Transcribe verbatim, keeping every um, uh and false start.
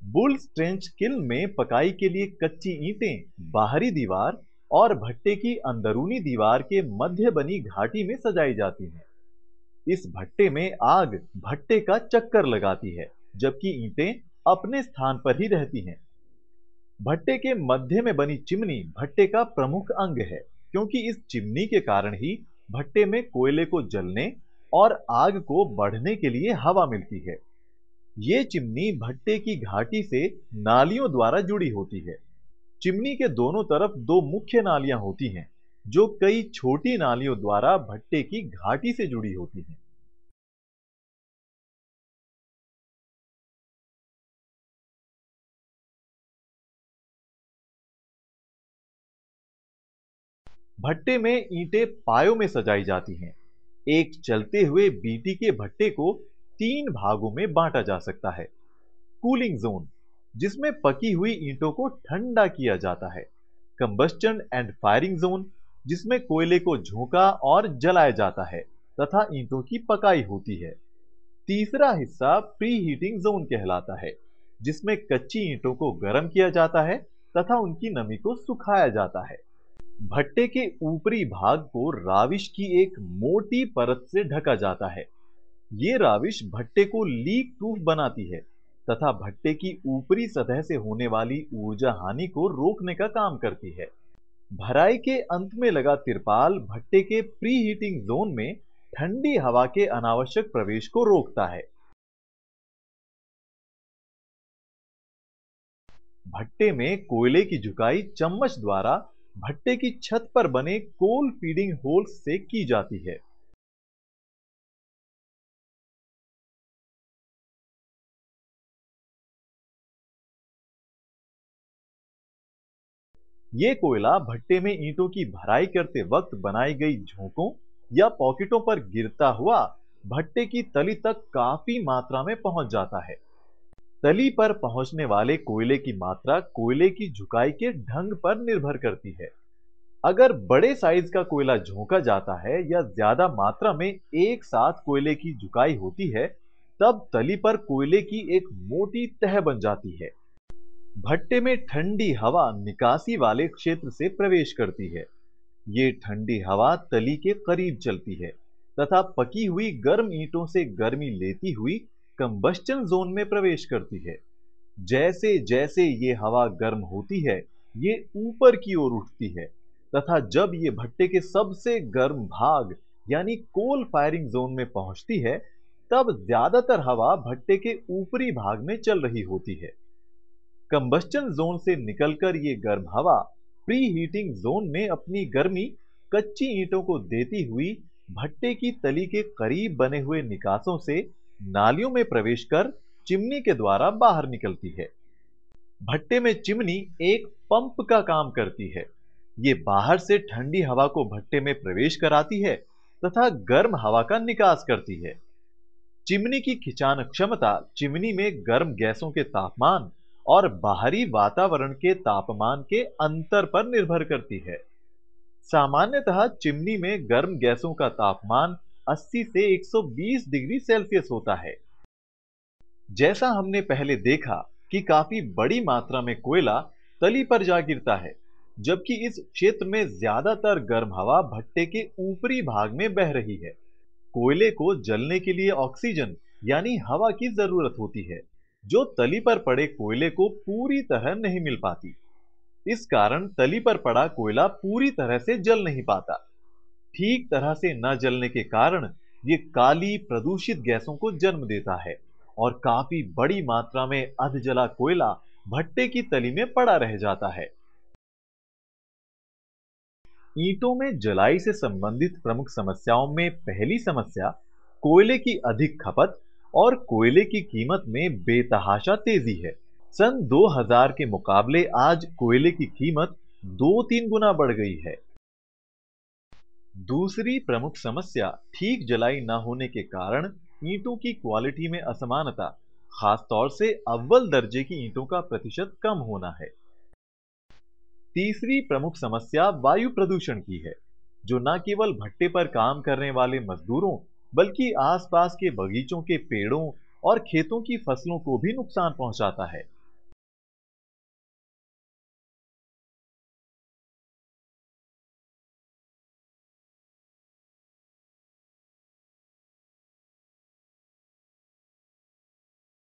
Bulls trench kiln में पकाई के लिए कच्ची ईंटें बाहरी दीवार और भट्टे की अंदरूनी दीवार के मध्य बनी घाटी में सजाई जाती हैं। इस भट्टे में आग भट्टे का चक्कर लगाती है, जबकि ईंटें अपने स्थान पर ही रहती हैं। भट्टे के मध्य में बनी चिमनी भट्टे का प्रमुख अंग है, क्योंकि इस चिमनी के कारण ही भट्टे में कोयले को जलने और आग को बढ़ने के लिए हवा मिलती है। ये चिमनी भट्टे की घाटी से नालियों द्वारा जुड़ी होती है। चिमनी के दोनों तरफ दो मुख्य नालियां होती हैं, जो कई छोटी नालियों द्वारा भट्टे की घाटी से जुड़ी होती हैं। भट्टे में ईंटें पायों में सजाई जाती हैं। एक चलते हुए बीटी के भट्टे को तीन भागों में बांटा जा सकता है। कूलिंग जोन, जिसमें पकी हुई ईंटों को ठंडा किया जाता है। कंबस्टन एंड फायरिंग जोन, जिसमें कोयले को झोंका और जलाया जाता है तथा ईंटों की पकाई होती है। तीसरा हिस्सा प्री हीटिंग जोन कहलाता है, जिसमें कच्ची ईंटों को गर्म किया जाता है तथा उनकी नमी को सुखाया जाता है। भट्टे के ऊपरी भाग को राविश की एक मोटी परत से ढका जाता है। ये राविश भट्टे को लीक प्रूफ बनाती है तथा भट्टे की ऊपरी सतह से होने वाली ऊर्जा हानि को रोकने का काम करती है। भराई के अंत में लगा तिरपाल भट्टे के प्री हीटिंग जोन में ठंडी हवा के अनावश्यक प्रवेश को रोकता है। भट्टे में कोयले की झुकाई चम्मच द्वारा भट्टे की छत पर बने कोल फीडिंग होल्स से की जाती है। ये कोयला भट्टे में ईंटों की भराई करते वक्त बनाई गई झोंकों या पॉकेटों पर गिरता हुआ भट्टे की तली तक काफी मात्रा में पहुंच जाता है। तली पर पहुंचने वाले कोयले की मात्रा कोयले की झुकाई के ढंग पर निर्भर करती है। अगर बड़े साइज का कोयला झोंका जाता है या ज्यादा मात्रा में एक साथ कोयले की झुकाई होती है, तब तली पर कोयले की एक मोटी तह बन जाती है। भट्टे में ठंडी हवा निकासी वाले क्षेत्र से प्रवेश करती है। ये ठंडी हवा तली के करीब चलती है तथा पकी हुई गर्म ईंटों से गर्मी लेती हुई कंबस्टन जोन में प्रवेश करती है। जैसे जैसे ये हवा गर्म होती है, ये ऊपर की ओर उठती है तथा जब ये भट्टे के सबसे गर्म भाग यानी कोल फायरिंग जोन में पहुंचती है, तब ज्यादातर हवा भट्टे के ऊपरी भाग में चल रही होती है। कंबस्टन जोन से निकलकर ये गर्म हवा प्री हीटिंग जोन में अपनी गर्मी कच्ची ईंटों को देती हुई भट्टे की तली के करीब बने हुए निकासों से नालियों में प्रवेश कर चिमनी के द्वारा बाहर निकलती है। भट्टे में चिमनी एक पंप का काम करती है। ये बाहर से ठंडी हवा को भट्टे में प्रवेश कराती है तथा गर्म हवा का निकास करती है। चिमनी की खिंचान क्षमता चिमनी में गर्म गैसों के तापमान और बाहरी वातावरण के तापमान के अंतर पर निर्भर करती है। सामान्यतः चिमनी में गर्म गैसों का तापमान अस्सी से एक सौ बीस डिग्री सेल्सियस होता है। जैसा हमने पहले देखा कि काफी बड़ी मात्रा में कोयला तली पर जा गिरता है, जबकि इस क्षेत्र में ज्यादातर गर्म हवा भट्टे के ऊपरी भाग में बह रही है। कोयले को जलने के लिए ऑक्सीजन यानी हवा की जरूरत होती है, जो तली पर पड़े कोयले को पूरी तरह नहीं मिल पाती। इस कारण तली पर पड़ा कोयला पूरी तरह से जल नहीं पाता। ठीक तरह से न जलने के कारण ये काली प्रदूषित गैसों को जन्म देता है और काफी बड़ी मात्रा में अधजला कोयला भट्टे की तली में पड़ा रह जाता है। ईंटों में जलाई से संबंधित प्रमुख समस्याओं में पहली समस्या कोयले की अधिक खपत और कोयले की कीमत में बेतहाशा तेजी है। सन दो हज़ार के मुकाबले आज कोयले की कीमत दो तीन गुना बढ़ गई है। दूसरी प्रमुख समस्या ठीक जलाई न होने के कारण ईंटों की क्वालिटी में असमानता, खासतौर से अव्वल दर्जे की ईंटों का प्रतिशत कम होना है। तीसरी प्रमुख समस्या वायु प्रदूषण की है, जो न केवल भट्टे पर काम करने वाले मजदूरों बल्कि आसपास के बगीचों के पेड़ों और खेतों की फसलों को भी नुकसान पहुंचाता है।